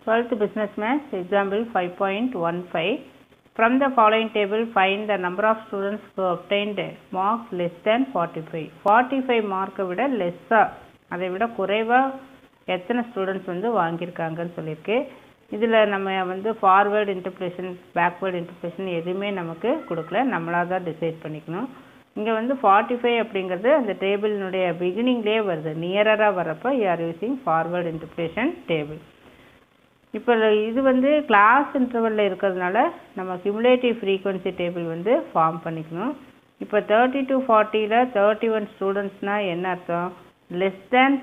12th Business Maths, example 5.15. From the following table, find the number of students who obtained marks less than 45. 45 mark விட லெஸ்ஸா, அதை விட குறைவா எத்தனை students வந்து வாங்கியிருக்காங்கன்னு சொல்லியிருக்கு. இதில் நம்ம வந்து ஃபார்வேர்டு இன்டர்பிரேஷன் பேக்வேர்டு இன்டர்பிரேஷன் எதுவுமே நமக்கு கொடுக்கல, நம்மளாக தான் டிசைட் பண்ணிக்கணும். இங்கே வந்து 45 அப்படிங்கிறது அந்த டேபிளினுடைய பிகினிங்லேயே வருது, நியராக வரப்போ you are using forward interpolation table. இப்போ இது வந்து கிளாஸ் இன்டர்வலில் இருக்கிறதுனால நம்ம கியூமுலேட்டிவ் ஃப்ரீக்வன்சி டேபிள் வந்து ஃபார்ம் பண்ணிக்கணும். இப்போ 30 to 40ல் 31 ஸ்டூடெண்ட்ஸ்னால் என்ன அர்த்தம்? லெஸ் தேன்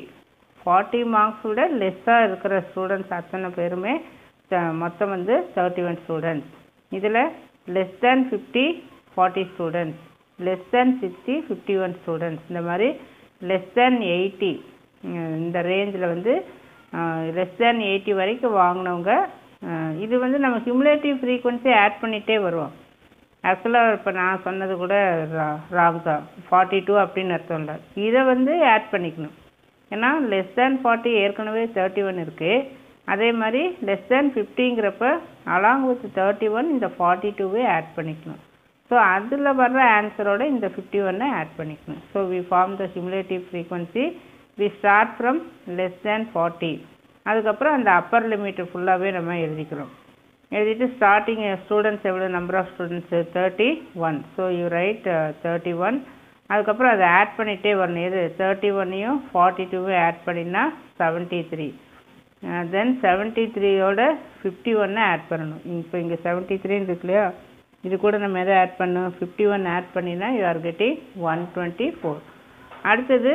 40 மார்க்ஸ் விட லெஸ்ஸாக இருக்கிற ஸ்டூடெண்ட்ஸ் அத்தனை பேருமே மொத்தம் வந்து 31 ஸ்டூடெண்ட்ஸ். இதில் less than 50 40 students, less than 60 51 students, இந்த மாதிரி லெஸ் தேன் 80 இந்த ரேஞ்சில் வந்து லெஸ் தேன் 80 வரைக்கும் வாங்கினவங்க. இது வந்து நம்ம கியூமுலேட்டிவ் ஃப்ரீக்வன்சி ஆட் பண்ணிகிட்டே வருவோம். ஆக்சுவலாக இப்போ நான் சொன்னது கூட ராங் தான், 42 அப்படின்னு அர்த்தம் இல்லை, இதை வந்து ஆட் பண்ணிக்கணும். ஏன்னா லெஸ் தேன் 40 ஏற்கனவே 31 இருக்குது. அதே மாதிரி லெஸ் தேன் 50ங்கிறப்ப அலாங் வித் 31 இந்த 42வே ஆட் பண்ணிக்கணும். ஸோ அதில் வர்ற ஆன்சரோட இந்த 51 ஆட் பண்ணிக்கணும். So we form the cumulative frequency. We start from less than 40. அதுக்கப்புறம் அந்த அப்பர் லிமிட்டு ஃபுல்லாகவே நம்ம எழுதிக்கிறோம். எழுதிட்டு ஸ்டார்டிங் ஸ்டூடெண்ட்ஸ் எவ்வளோ, number of students 31. So you write 31. அதுக்கப்புறம் அதை ஆட் பண்ணிகிட்டே வரணும். எது 31ஐயும் 42வும் ஆட் பண்ணினா 73. தென் 73யோட 51 ஆட் பண்ணணும். இப்போ இங்கே 73 இருக்கு இல்லையா, இது கூட நம்ம எதை ஆட் பண்ணணும், 51 ஆட் பண்ணினா யூ ஆர் கெட்டிங் 124. அடுத்தது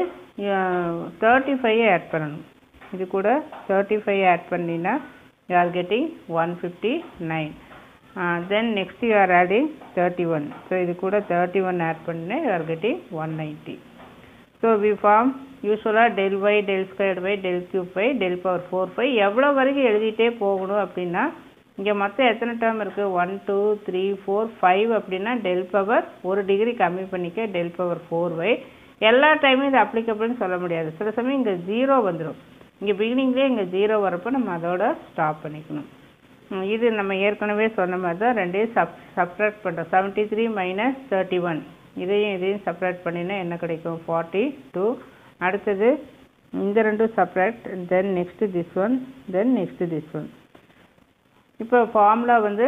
35 ஆட் பண்ணணும். இது கூட 35 ஆட் பண்ணினா you are getting 159. Then next you are adding 31. So இது கூட 31 ஆட் பண்ணினா you are getting 190. So we form யூஸ்வலாக del y del squared by del cube by del power 4 5 எவ்வளோ வரைக்கும் எழுதிட்டே போகணும் அப்படின்னா, இங்கே மொத்தம் எத்தனை டேர்ம் இருக்குது, 1 2 3 4 5 அப்படின்னா டெல் பவர் 1 டிகிரி கம்மி பண்ணிக்க del power 4y. எல்லா டைமும் இது அப்ளிகபிள்னு சொல்ல முடியாது, சில சமயம் இங்கே 0 வந்துடும். இங்கே பிகினிங்லேயே இங்கே 0 வரப்போ நம்ம அதோட ஸ்டாப் பண்ணிக்கணும். இது நம்ம ஏற்கனவே சொன்ன மாதிரி தான் ரெண்டையும் சப்ட்ராக்ட் பண்ணுறோம். 73 மைனஸ் 31 இதையும் சப்ட்ராக்ட் பண்ணினா என்ன கிடைக்கும், 42. அடுத்தது இந்த ரெண்டும் subtract, then next this one, then next this one. இப்போ ஃபார்முலா வந்து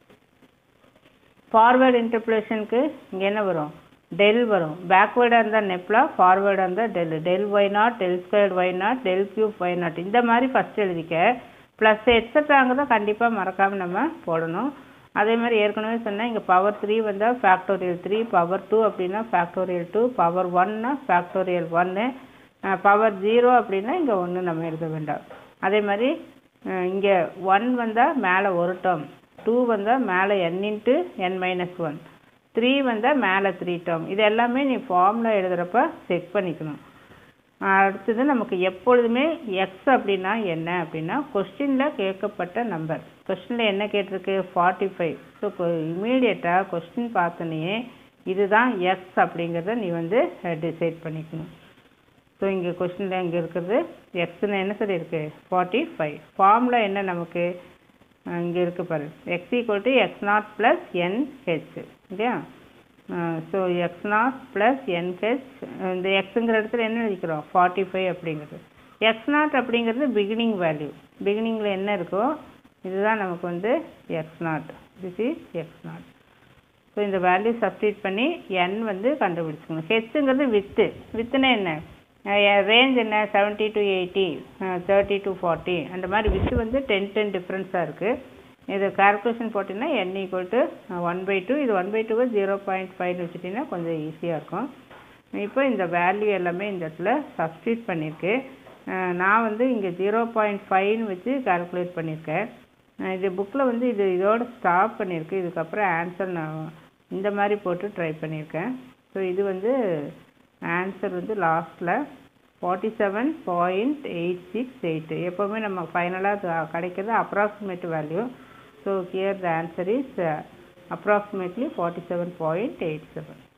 ஃபார்வேர்டு இன்டர்பிரேஷனுக்கு இங்கே என்ன வரும், டெல் வரும். பேக்வேர்டாக இருந்தால் நெப்லா, ஃபார்வேர்டாக இருந்தால் del y naught, del squared y naught, del cube y naught, இந்த மாதிரி ஃபஸ்ட் எழுதிக்க. ப்ளஸ் எக்ஸட்ராங்க தான் கண்டிப்பாக மறக்காமல் நம்ம போடணும். அதே மாதிரி ஏற்கனவே சொன்னால் இங்கே பவர் 3 வந்தால் ஃபேக்டோரியல் 3, பவர் 2 அப்படின்னா ஃபேக்டோரியல் 2, பவர் 1னா ஃபேக்டோரியல் 1, பவர் 0 அப்படின்னா இங்கே 1 நம்ம எழுத வேண்டாம். அதே மாதிரி இங்கே 1 வந்தால் மேலே ஒரு டேர்ம், 2 வந்தால் மேலே n இன்ட்டு n-1, 3 வந்தால் மேலே 3 டேர்ம். இது எல்லாமே நீ ஃபார்முலா எழுதுகிறப்ப செக் பண்ணிக்கணும். அடுத்தது நமக்கு எப்பொழுதுமே எக்ஸ் அப்படின்னா என்ன அப்படின்னா, கொஸ்டினில் கேட்கப்பட்ட நம்பர். கொஸ்டினில் என்ன கேட்டிருக்கு, 45. ஸோ இமீடியட்டாக கொஸ்டின் பார்த்தோன்னே இதுதான் எக்ஸ் அப்படிங்கிறத நீ வந்து டிசைட் பண்ணிக்கணும். ஸோ இங்கே கொஸ்டினில் இங்கே இருக்கிறது எக்ஸ்ன்னு என்ன சொல்லியிருக்கு, 45. ஃபார்முலா என்ன நமக்கு இங்கே இருக்குது பாரு, x = x0 + nh இல்லையா. ஸோ x0 + nh, இந்த எக்ஸுங்கிற இடத்துல என்ன எழுதிக்கிறோம், 45 அப்படிங்கிறது. x0 அப்படிங்கிறது பிகினிங் வேல்யூ, பிகினிங்கில் என்ன இருக்கோ இதுதான் நமக்கு வந்து x0. This is x0. So இந்த வேல்யூ சப்ஸ்டிட் பண்ணி n வந்து கண்டுபிடிச்சிக்கணும். ஹெச்ங்கிறது வித்துனா என்ன, ரேஞ்ச் என்ன, 70 to 80, 30 to 40, அந்த மாதிரி வித்து வந்து 10 டிஃப்ரென்ஸாக இருக்குது. இது கால்குலேஷன் போட்டிங்கன்னா n = 1/2. இது 1/2 0.5 வச்சுட்டிங்கன்னா கொஞ்சம் ஈஸியாக இருக்கும். இப்போ இந்த வேல்யூ எல்லாமே இந்த இடத்துல சப்ஸ்டியூட் பண்ணியிருக்கு. நான் வந்து இங்கே 0.5 வச்சு கால்குலேட் பண்ணியிருக்கேன். இது புக்கில் வந்து இதோட ஸ்டாப் பண்ணியிருக்கு. இதுக்கப்புறம் ஆன்சர் நான் இந்த மாதிரி போட்டு ட்ரை பண்ணியிருக்கேன். ஸோ இது வந்து ஆன்சர் வந்து லாஸ்ட்டில் 47.868. எப்போவுமே நம்ம ஃபைனலாக கிடைக்கிறது approximate value. So here the answer is approximately 47.87.